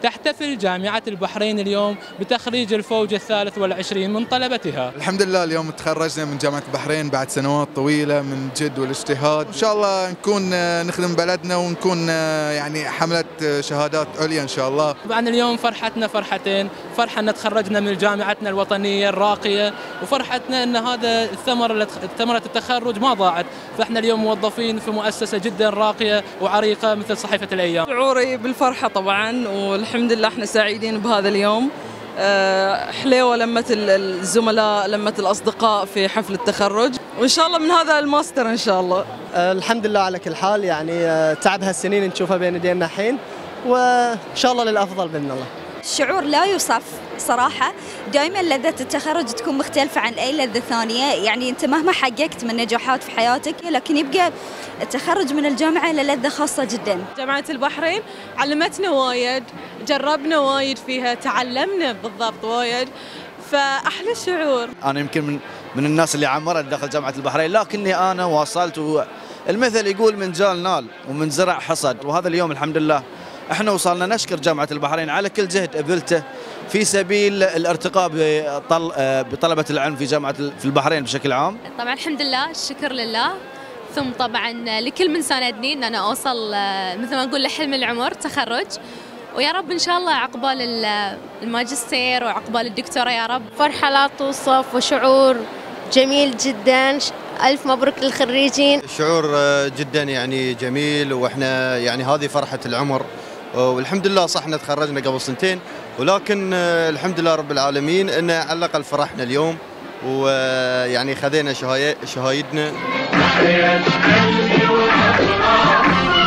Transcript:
تحتفل جامعة البحرين اليوم بتخريج الفوج الثالث والعشرين من طلبتها. الحمد لله اليوم تخرجنا من جامعة البحرين بعد سنوات طويلة من الجد والاجتهاد، إن شاء الله نكون نخدم بلدنا ونكون يعني حملة شهادات عليا إن شاء الله. طبعا اليوم فرحتنا فرحتين، فرحة أن تخرجنا من جامعتنا الوطنية الراقية، وفرحتنا أن هذا ثمرة التخرج ما ضاعت، فإحنا اليوم موظفين في مؤسسة جدا راقية وعريقة مثل صحيفة الأيام. شعوري بالفرحة طبعا، والحمد لله احنا سعيدين بهذا اليوم. حليوة لمة الزملاء، لمة الأصدقاء في حفل التخرج، وإن شاء الله من هذا الماستر إن شاء الله. الحمد لله على كل حال، يعني تعب هالسنين نشوفها بين يدينا الحين، وإن شاء الله للأفضل بإذن الله. شعور لا يوصف صراحة. دائما لذة التخرج تكون مختلفة عن أي لذة ثانية، يعني أنت مهما حققت من نجاحات في حياتك لكن يبقى التخرج من الجامعة له لذة خاصة جدا. جامعة البحرين علمتنا وايد، جربنا وايد فيها، تعلمنا بالضبط وايد، فأحلى شعور. أنا يمكن من الناس اللي عمرت داخل جامعة البحرين، لكني أنا واصلت، المثل يقول من جال نال ومن زرع حصد، وهذا اليوم الحمد لله احنا وصلنا. نشكر جامعة البحرين على كل جهد أبذلته في سبيل الارتقاء بطلبة العلم في جامعة في البحرين بشكل عام. طبعا الحمد لله، الشكر لله، ثم طبعا لكل من ساندني ان انا اوصل مثل ما نقول لحلم العمر تخرج، ويا رب ان شاء الله عقبال الماجستير وعقبال الدكتوراه يا رب. فرحة لا توصف وشعور جميل جدا. ألف مبروك للخريجين. الشعور جدا يعني جميل، واحنا يعني هذه فرحة العمر، والحمد لله صح احنا تخرجنا قبل سنتين، ولكن الحمد لله رب العالمين ان على الاقل فرحنا اليوم، ويعني خذينا شهايدنا.